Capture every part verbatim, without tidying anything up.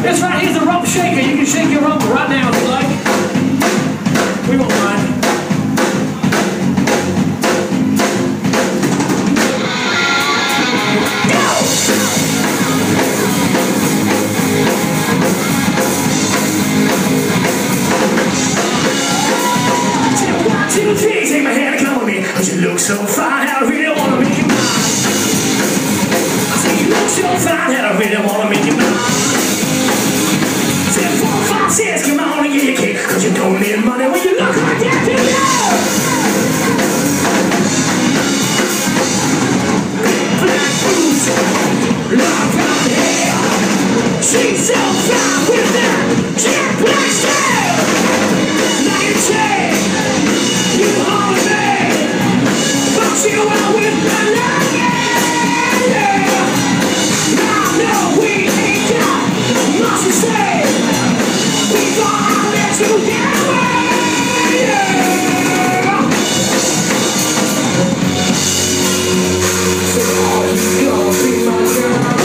That's right, here's the rump shaker. You can shake your rump right now if you like. We won't mind. Two, three, take my hand and come with me. Cause you look so fine, I really wanna make you mine. I say you look so fine, and I really wanna make you mine. Say four, five, six, come on and get your cake. Cause you don't need money when you look like that, do you? Black boots, long brown hair. She's so fine with that jet black style. Like a chain. You hold me, but you are with my love, yeah. Now, no, we ain't got much to say. We thought I'd let you get away, yeah. So you gonna be my girl.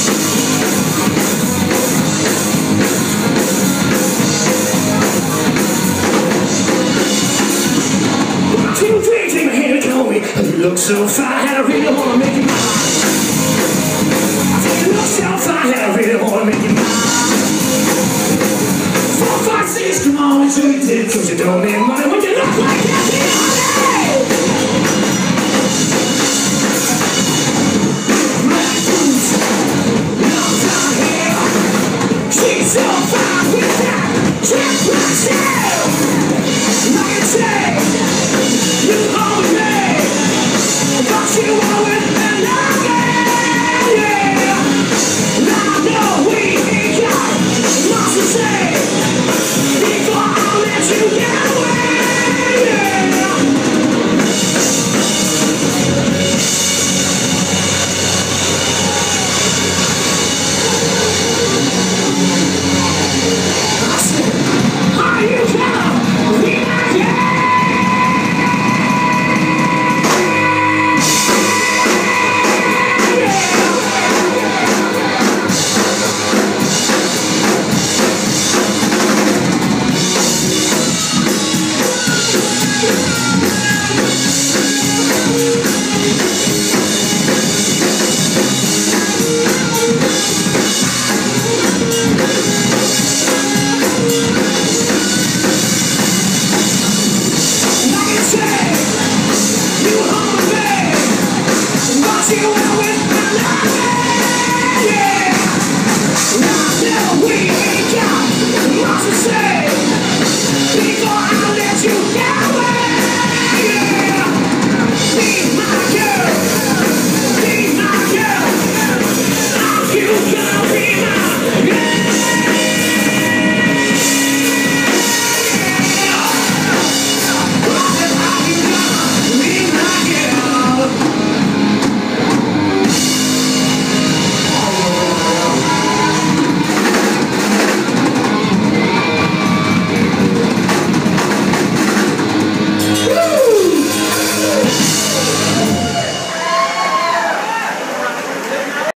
Two, three, take my hand and come with me. You look so fine, and I really wanna make you mine. I say you look so fine, and I really wanna make you mine. Four, five, six, come on and show you did. Cause you don't need money when you look like that, honey. Black boots, long brown hair. She's so fine with that jet black style. Like a chain. You hold me, but you are with me now, yeah. Now I know we ain't got much to say. Before I let you get away, yeah. I said, are you gonna be my girl? You are with my love, yeah. Now, now we ain't got much to say.